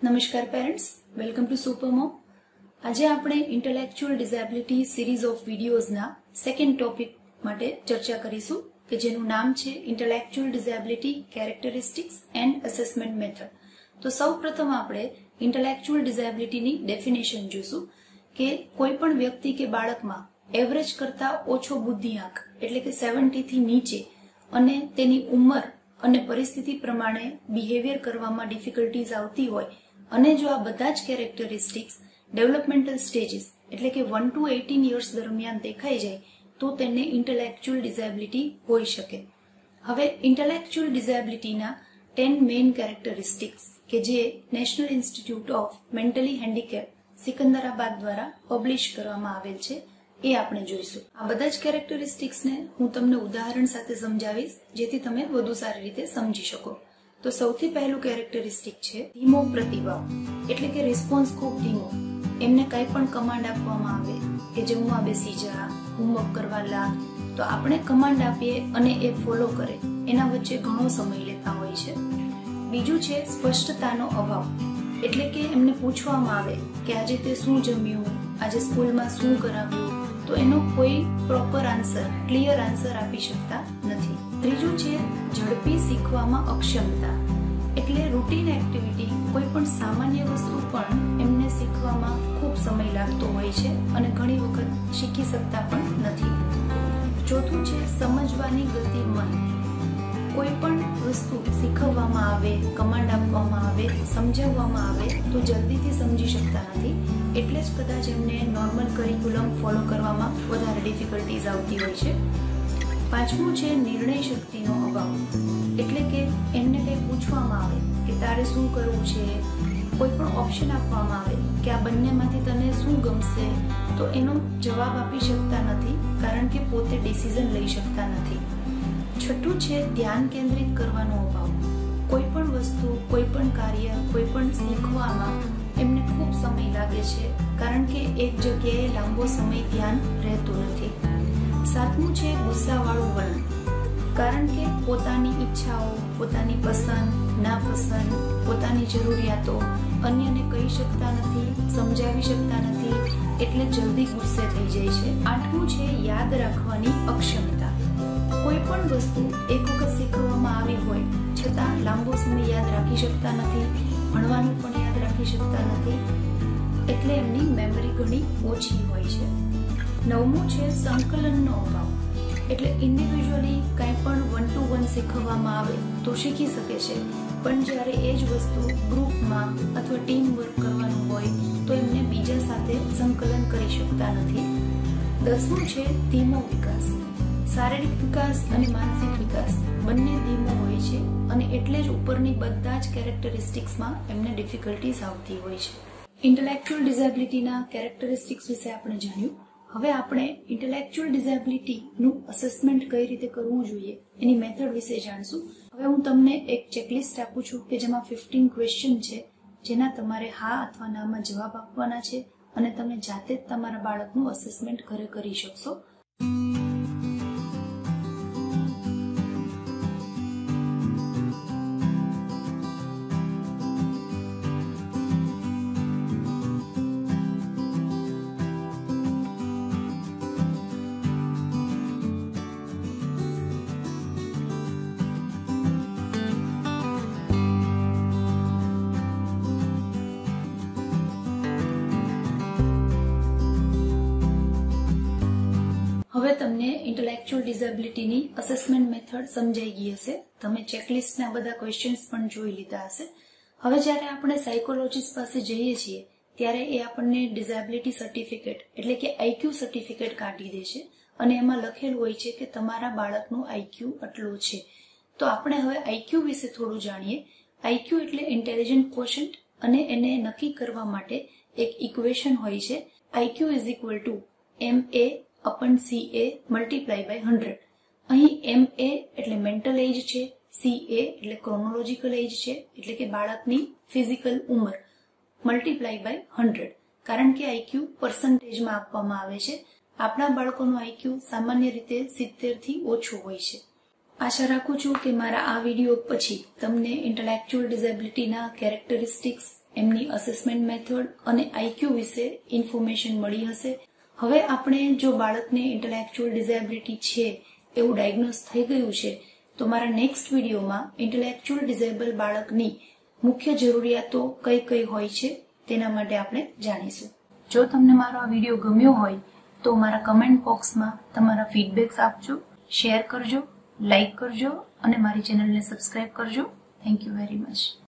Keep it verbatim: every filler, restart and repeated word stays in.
નમસ્કાર parents, welcome to supermom. આજે આપણે ઇન્ટેલેક્ચ્યુઅલ ડિસેબિલિટી સિરીઝ ઓફ વિડીયોઝના સેકન્ડ ટોપિક માટે ચર્ચા કરીશું કે જેનું નામ છે intellectual disability characteristics and assessment method. તો સૌ પ્રથમ આપણે ઇન્ટેલેક્ચ્યુઅલ ડિસેબિલિટીની ડેફિનેશન જોઈશું કે કોઈ પણ વ્યક્તિ કે બાળકમાં એવરેજ કરતા ઓછો બુદ્ધિઆંક એટલે કે સેવન્ટી થી નીચે અને તેની ઉંમર અને પરિસ્થિતિ પ્રમાણે બિહેવિયર કરવામાં ડિફિકલ્ટીઝ આવતી હોય અને જો આ બધા જ કેરેક્ટરિસ્ટિક્સ ડેવલપમેન્ટલ સ્ટેજીસ એટલે કે વન ટુ એટીન યર્સ દરમિયાન દેખાઈ જાય તો તેને ઇન્ટેલેક્ચ્યુઅલ ડિસેબિલિટી હોઈ શકે. હવે ઇન્ટેલેક્ચ્યુઅલ ડિસેબિલિટીના ટેન મેઇન કેરેક્ટરિસ્ટિક્સ કે જે national institute of mentally handicap Secunderabad દ્વારા પબ્લિશ કરવામાં આવેલ છે એ આપણે જોઈશું. આ બધા જ કેરેક્ટરિસ્ટિક્સને હું તમને ઉદાહરણ સાથે સમજાવીશ જેથી તમે વધુ સારી રીતે સમજી શકો. તો સૌથી પહેલું કેરેક્ટરિસ્ટિક છે ધીમો પ્રતિભાવ એટલે કે રિસ્પોન્સ ખૂબ ધીમો. એમને કંઈ પણ કમાન્ડ આપવામાં આવે કે જમવા બેસી જા, હોમવર્ક કરવા લાગ, તો આપણે કમાન્ડ આપીએ અને એ ફોલો કરે એના વચ્ચે ઘણો સમય લેતા હોય છે. બીજું છે સ્પષ્ટતાનો અભાવ એટલે કે એમને પૂછવામાં આવે કે આજે તે શું જમ્યું, આજે સ્કૂલમાં શું કરાવ્યું, તો એનો કોઈ પ્રોપર આન્સર ક્લિયર આન્સર આપી શકતા નથી. ત્રીજું છે ઝડપી શીખવામાં અક્ષમતા એટલે રૂટીન એક્ટિવિટી કોઈ પણ સામાન્ય વસ્તુ પણ એમને શીખવામાં ખૂબ સમય લાગતો હોય છે અને ઘણી વખત શીખી શકતા પણ નથી. ચોથું છે સમજવાની ગતિ મંદ. કોઈ પણ વસ્તુ શીખવવામાં આવે, કમાન્ડ આપવામાં આવે, સમજાવવામાં આવે તો જલ્દીથી સમજી શકતા નથી, એટલે જ કદાચ એમને નોર્મલ કરિક્યુલમ ફોલો કરવામાં વધારે ડિફિકલ્ટીઝ આવતી હોય છે. પાંચમું છે નિર્ણય શક્તિનો અભાવ એટલે કે એમને કંઈ પૂછવામાં આવે કે તારે શું કરવું છે, કોઈ પણ ઓપ્શન આપવામાં આવે કે આ બંનેમાંથી તને શું ગમશે, તો એનો જવાબ આપી શકતા નથી કારણ કે પોતે ડિસિઝન લઈ શકતા નથી. છઠ્ઠું છે ધ્યાન કેન્દ્રિત કરવાનો અભાવ. કોઈ પણ વસ્તુ, કોઈ પણ કાર્ય, કોઈ પણ શીખવામાં એમને ખૂબ સમય લાગે છે કારણ કે એક જગ્યાએ લાંબો સમય ધ્યાન રહેતું નથી. સાતમું છે ગુસ્સાવાળું વલણ કારણ કે પોતાની ઈચ્છાઓ, પોતાની પસંદ, નાપસંદ, પોતાની જરૂરિયાતો અન્યને કહી શકતા નથી, સમજાવી શકતા નથી, એટલે જલ્દી ગુસ્સે થઈ જાય છે. આઠમું છે યાદ રાખવાની અક્ષમતા. કોઈ પણ વસ્તુ એક વખત શીખવવામાં આવી હોય છતાં લાંબો સમય યાદ રાખી શકતા નથી, ભણવાનું પણ યાદ રાખી શકતા નથી, એટલે એમની મેમરી ઘણી ઓછી હોય છે. નવમું છે સંકલનનો અભાવ એટલે ઇન્ડિવિજ્યુઅલી કંઈ પણ વન ટુ વન શીખવવામાં આવે તો શીખી શકે છે, પણ જ્યારે એ જ વસ્તુ ગ્રુપમાં અથવા ટીમ વર્ક કરવાનું હોય તો એમને બીજા સાથે સંકલન કરી શકતા નથી. દસમું છે ધીમો વિકાસ. શારીરિક વિકાસ અને માનસિક વિકાસ બંને ધીમો હોય છે અને એટલે જ ઉપરની બધા જ કેરેક્ટરિસ્ટિક્સમાં એમને ડિફિકલ્ટીઝ આવતી હોય છે. ઇન્ટેલેક્ચ્યુઅલ ડિસેબિલિટીના કેરેક્ટરિસ્ટિક્સ વિશે આપણે જાણ્યું. હવે આપણે ઇન્ટેલેક્ચ્યુઅલ ડિસેબિલિટીનું અસેસમેન્ટ કઈ રીતે કરવું જોઈએ એની મેથડ વિશે જાણશું. હવે હું તમને એક ચેકલિસ્ટ આપું છું કે જેમાં ફિફ્ટીન ક્વેશ્ચન છે જેના તમારે હા અથવા નામાં જવાબ આપવાના છે અને તમે જાતે જ તમારા બાળકનું અસેસમેન્ટ ઘરે કરી શકશો. હવે તમને ઇન્ટેલેક્ચ્યુઅલ ડિસેબિલિટીની અસેસમેન્ટ મેથડ સમજાઈ ગઈ હશે. તમે ચેકલિસ્ટના બધા ક્વેશ્ચન્સ પણ જોઈ લીધા હશે. હવે જ્યારે આપણે સાયકોલોજીસ્ટ પાસે જઈએ છીએ ત્યારે એ આપણને ડિસેબિલિટી સર્ટિફિકેટ એટલે કે આઈક્યુ સર્ટિફિકેટ કાઢી દે છે અને એમાં લખેલું હોય છે કે તમારા બાળકનું આઈક્યુ આટલું છે. તો આપણે હવે આઈક્યુ વિશે થોડું જાણીએ. આઈક્યુ એટલે ઇન્ટેલિજન્ટ ક્વોશન્ટ અને એને નક્કી કરવા માટે એક ઇક્વેશન હોય છે. IQ is equal to M A upon C A multiply by hundred. અહીં એમ એ એટલે મેન્ટલ એજ છે, સી એ એટલે ક્રોનોલોજીકલ એજ છે એટલે કે બાળકની ફિઝિકલ ઉંમર, મલ્ટીપ્લાય બાય હંડ્રેડ કારણ કે આઈક્યુ પર્સન્ટેજમાં આપવામાં આવે છે. આપણા બાળકોનું આઈક્યુ સામાન્ય રીતે સિત્તેર થી ઓછું હોય છે. આશા રાખું છું કે મારા આ વિડીયો પછી તમને ઇન્ટેલેક્ચ્યુઅલ ડિસેબિલિટીના કેરેક્ટરિસ્ટિક્સ એમની અસેસમેન્ટ મેથડ અને આઈક્યુ વિશે ઇન્ફોર્મેશન મળી હશે. હવે આપણે જો બાળકને ઇન્ટેલેક્ચ્યુઅલ ડિસેબિલિટી છે એવું ડાયગ્નોઝ થઈ ગયું છે તો મારા નેક્સ્ટ વિડીયોમાં ઇન્ટેલેક્ચ્યુઅલ ડિસેબલ બાળકની મુખ્ય જરૂરિયાતો કઈ કઈ હોય છે તેના માટે આપણે જાણીશું. જો તમને મારો આ વિડીયો ગમ્યો હોય તો મારા કમેન્ટ બોક્સમાં તમારા ફીડબેક્સ આપજો, શેર કરજો, લાઈક કરજો અને મારી ચેનલને સબસ્ક્રાઇબ કરજો. Thank you very much.